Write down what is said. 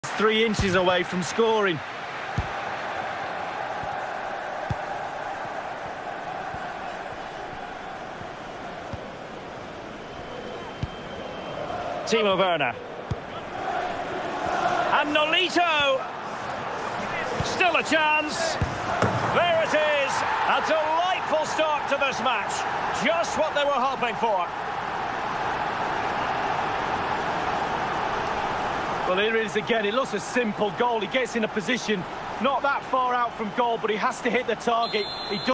3 inches away from scoring. Timo Werner. And Nolito. Still a chance. There it is. A delightful start to this match. Just what they were hoping for. Well, here it is again. It looks a simple goal. He gets in a position not that far out from goal, but he has to hit the target. He does